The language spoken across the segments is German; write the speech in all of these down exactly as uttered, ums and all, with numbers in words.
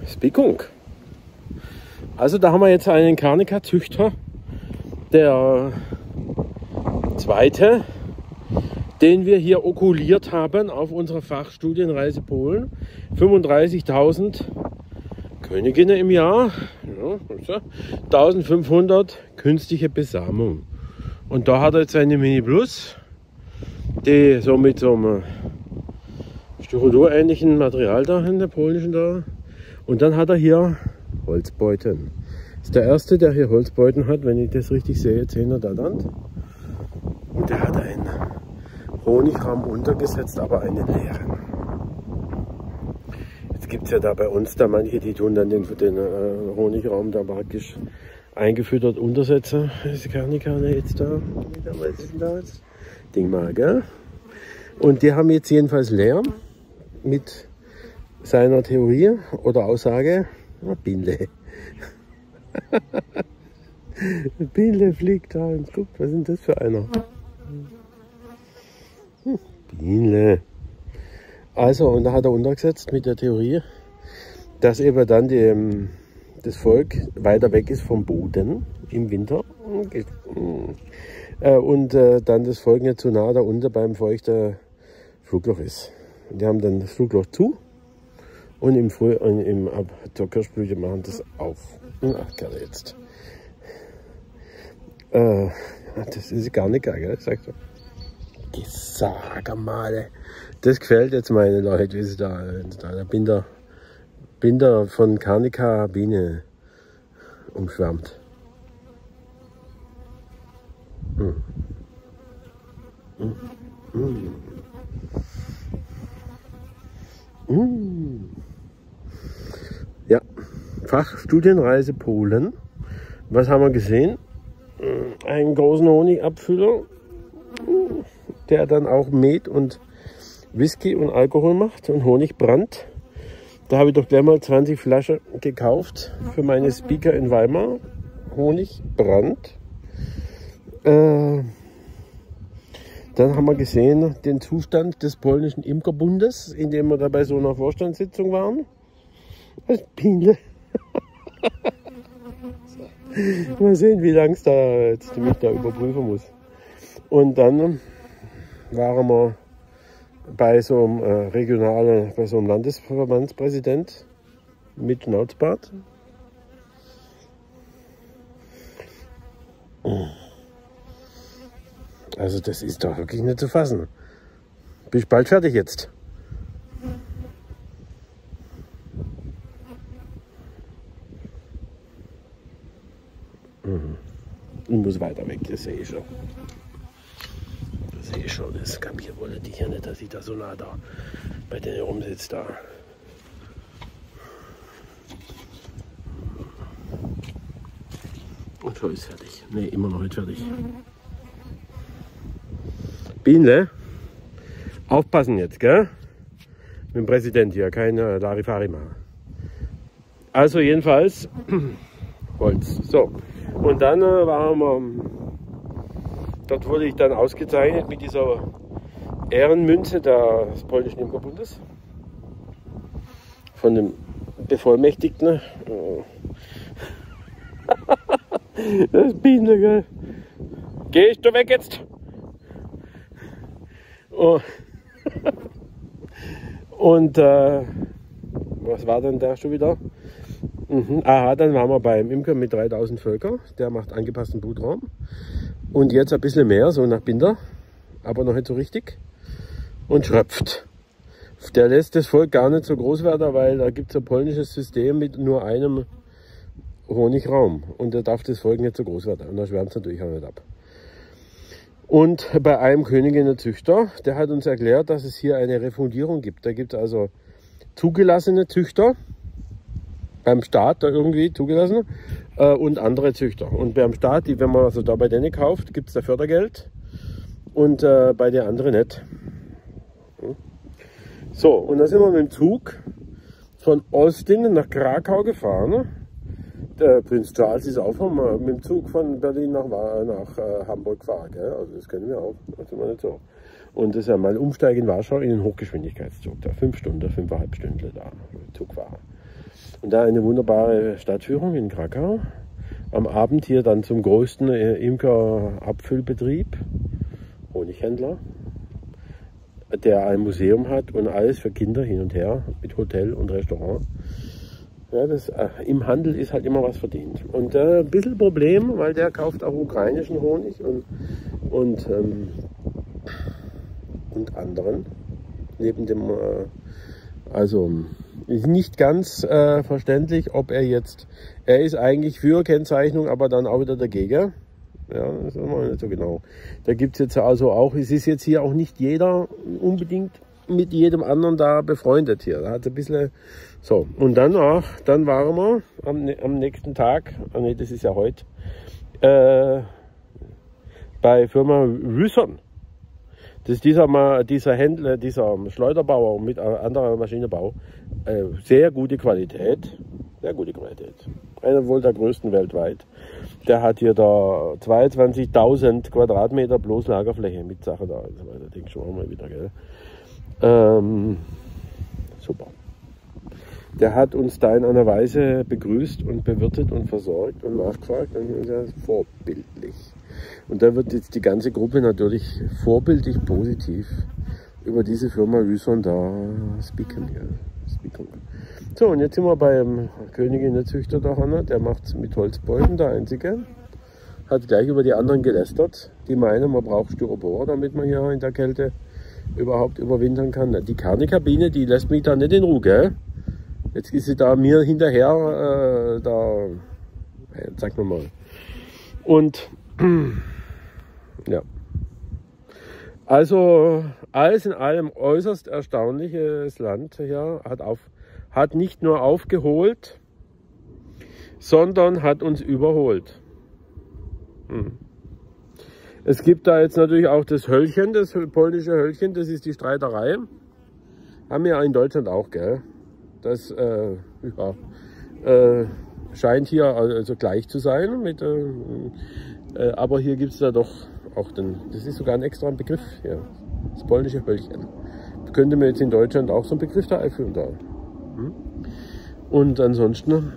Spikung. Also da haben wir jetzt einen Carnica-Züchter, der zweite, den wir hier okuliert haben auf unserer Fachstudienreise Polen. fünfunddreißigtausend Königinnen im Jahr, ja, eintausendfünfhundert künstliche Besamung. Und da hat er jetzt eine Mini Plus, die so mit so einem Styrodor-ähnlichen Material da in der polnischen da. Und dann hat er hier Holzbeuten. Das ist der erste, der hier Holzbeuten hat, wenn ich das richtig sehe, zehner Dadant. Und der hat einen Honigraum untergesetzt, aber einen leeren. Jetzt gibt es ja da bei uns da manche, die tun dann den, den äh, Honigraum da praktisch eingefüttert untersetzen. Das kann ich keine jetzt da. Was ist denn da jetzt? Ding mal, gell? Und die haben jetzt jedenfalls leer mit seiner Theorie oder Aussage. Oh, Bienle. Bienle fliegt da und guckt, was ist denn das für einer? Hm, Bienle. Also, und da hat er untergesetzt mit der Theorie, dass eben dann die, das Volk weiter weg ist vom Boden im Winter und äh, dann das Volk nicht zu nah da unten beim feuchten Flugloch ist. Die haben dann das Flugloch zu und im Früh und im ab zur Kirschblüte machen das auf. Ach, gerne jetzt. Äh, das ist gar nicht geil, gell? Sagt er. Sag mal, das gefällt jetzt meine Leute, wie sie da, da der Binder, Binder von Carnica Biene umschwärmt. Hm. Hm. Hm. Hm. Ja, Fachstudienreise Polen. Was haben wir gesehen? Einen großen Honigabfüller, der dann auch Met und Whisky und Alkohol macht und Honigbrand. Da habe ich doch gleich mal zwanzig Flaschen gekauft für meine Speaker in Weimar. Honigbrand. Äh, dann haben wir gesehen den Zustand des polnischen Imkerbundes, in dem wir da bei so einer Vorstandssitzung waren. Das Bienle. Mal sehen, wie lange es da jetzt mich da überprüfen muss. Und dann waren wir bei so einem äh, regionalen, bei so einem Landesverbandspräsident mit Schnauzbart. Also das ist doch wirklich nicht zu fassen. Bin ich bald fertig jetzt. Mhm. Ich muss weiter weg, das sehe ich schon. Das sehe ich schon, das kapieren wollte die hier nicht, dass ich da so nah da bei denen rumsitze da. Und schon ist fertig. Ne, immer noch nicht fertig. Bienle, aufpassen jetzt, gell? Mit dem Präsident hier, keine Larifari machen. Also jedenfalls Holz. So, und dann äh, waren wir, dort wurde ich dann ausgezeichnet mit dieser Ehrenmünze des polnischen Imkerbundes von dem Bevollmächtigten. Das Bienle, gell? Gehst du weg jetzt? Oh. Und äh, was war denn da schon wieder? Mhm. Aha, dann waren wir beim Imker mit dreitausend Völker. Der macht angepassten Brutraum. Und jetzt ein bisschen mehr, so nach Binder, aber noch nicht so richtig. Und schröpft. Der lässt das Volk gar nicht so groß werden, weil da gibt es ein polnisches System mit nur einem Honigraum. Und da darf das Volk nicht so groß werden. Und da schwärmt es natürlich auch nicht ab. Und bei einem Königinnenzüchter, der hat uns erklärt, dass es hier eine Refundierung gibt. Da gibt es also zugelassene Züchter, beim Staat da irgendwie zugelassen, äh, und andere Züchter. Und beim Staat, die, wenn man also da bei denen kauft, gibt es da Fördergeld und äh, bei den anderen nicht. So, und dann sind wir mit dem Zug von Ostingen nach Krakau gefahren. Der Prinz Charles ist auch vom, mit dem Zug von Berlin nach, nach äh, Hamburg gefahren. Gell? Also das können wir auch. Das ist nicht so. Und das ist ja mal ein Umsteig in Warschau in den Hochgeschwindigkeitszug. Da fünf Stunden, fünfeinhalb Stunden da Zug fahren. Und da eine wunderbare Stadtführung in Krakau. Am Abend hier dann zum größten Imker-Abfüllbetrieb, Honighändler, der ein Museum hat und alles für Kinder hin und her mit Hotel und Restaurant. Ja, das, äh, im Handel ist halt immer was verdient. Und äh, ein bisschen Problem, weil der kauft auch ukrainischen Honig und, und, ähm, und anderen. Neben dem, äh, also ist nicht ganz äh, verständlich, ob er jetzt, er ist eigentlich für Kennzeichnung, aber dann auch wieder dagegen. Ja, das ist immer nicht so genau. Da gibt es jetzt also auch, es ist jetzt hier auch nicht jeder unbedingt mit jedem anderen da befreundet hier. Da hat ein bisschen so. Und dann auch, dann waren wir am, am nächsten Tag, ah nee, das ist ja heute, äh, bei Firma Rüson. Das ist dieser, dieser Händler, dieser Schleuderbauer mit anderer Maschinenbau. Äh, sehr gute Qualität. Sehr gute Qualität. Einer wohl der größten weltweit. Der hat hier da zweiundzwanzigtausend Quadratmeter bloß Lagerfläche mit Sachen da. Also, da denke ich schon mal wieder, gell. Ähm, super. Der hat uns da in einer Weise begrüßt und bewirtet und versorgt und nachgefragt. Und das ist vorbildlich. Und da wird jetzt die ganze Gruppe natürlich vorbildlich positiv über diese Firma Rüson da speaken. Ja. speaken. So, und jetzt sind wir beim Königin-Züchter da, Hanna. Der macht es mit Holzbeuteln, der Einzige. Hat gleich über die anderen gelästert. Die meinen, man braucht Styropor, damit man hier in der Kälte überhaupt überwintern kann. Die Kernekabine, die lässt mich da nicht in Ruhe, gell? Jetzt ist sie da mir hinterher, äh, da, sag mal mal. Und, ja. Also, alles in allem äußerst erstaunliches Land hier, hat, auf, hat nicht nur aufgeholt, sondern hat uns überholt. Hm. Es gibt da jetzt natürlich auch das Höllchen, das polnische Höllchen, das ist die Streiterei. Haben wir ja in Deutschland auch, gell? Das äh, ja, äh, scheint hier also gleich zu sein. Mit, äh, äh, aber hier gibt es da doch auch den, das ist sogar ein extra Begriff hier, das polnische Höllchen. Könnte man jetzt in Deutschland auch so einen Begriff da einführen da. Hm? Und ansonsten,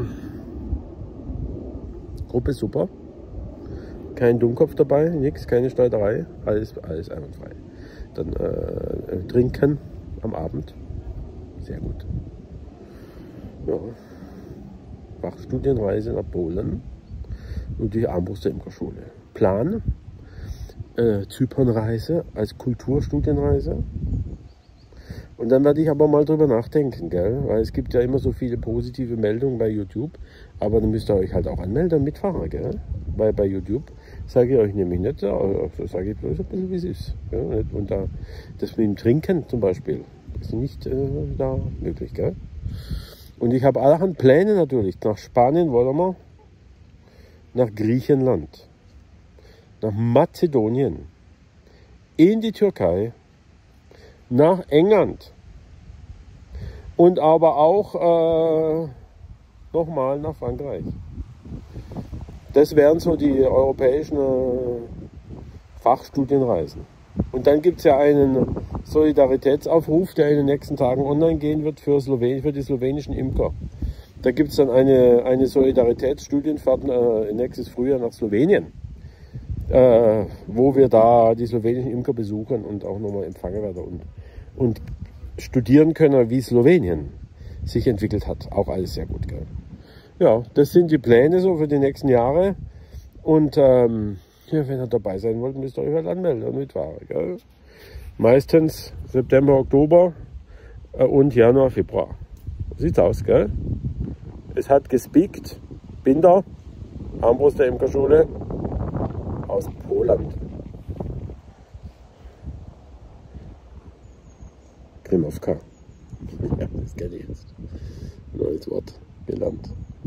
Gruppe super. Kein Dummkopf dabei, nichts, keine Streiterei, alles, alles einwandfrei. Dann äh, trinken am Abend, sehr gut. Ja. Fachstudienreise nach Polen und die Armbruster Imkerschule. Plan, äh, Zypernreise als Kulturstudienreise. Und dann werde ich aber mal drüber nachdenken, gell? Weil es gibt ja immer so viele positive Meldungen bei YouTube, aber dann müsst ihr euch halt auch anmelden und mitfahren, gell? Weil bei YouTube sage ich euch nämlich nicht, also sage ich bloß ein bisschen, wie es ist. Ja? Und da, das mit dem Trinken zum Beispiel ist nicht äh, da möglich, gell? Und ich habe allerhand Pläne natürlich. Nach Spanien wollen wir, nach Griechenland, nach Mazedonien, in die Türkei, nach England und aber auch äh, nochmal nach Frankreich. Das wären so die europäischen äh, Fachstudienreisen. Und dann gibt es ja einen Solidaritätsaufruf, der in den nächsten Tagen online gehen wird für, Slowen für die slowenischen Imker. Da gibt es dann eine, eine Solidaritätsstudienfahrt äh, nächstes Frühjahr nach Slowenien, äh, wo wir da die slowenischen Imker besuchen und auch nochmal empfangen werden und, und studieren können, wie Slowenien sich entwickelt hat. Auch alles sehr gut, gell? Ja, das sind die Pläne so für die nächsten Jahre. Und ähm, ja, wenn ihr dabei sein wollt, müsst ihr euch halt anmelden und mitfahren, gell? Meistens September, Oktober äh, und Januar, Februar. Sieht's aus, gell? Es hat gespiekt. Binder, Armbruster Imkerschule aus Poland. Klimowka. Ja, das kenne ich jetzt. Neues Wort gelernt.